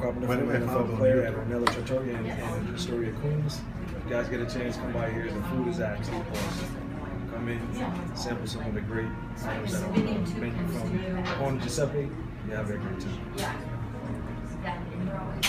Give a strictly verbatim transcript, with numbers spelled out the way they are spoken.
Carpenter, former N F L player at Ornella Trattoria in, in Astoria, Queens. If you guys get a chance, come by here. The food is actually awesome. Come in, sample some of the great items that are on the menu from Ornella Giuseppe. You have a great time.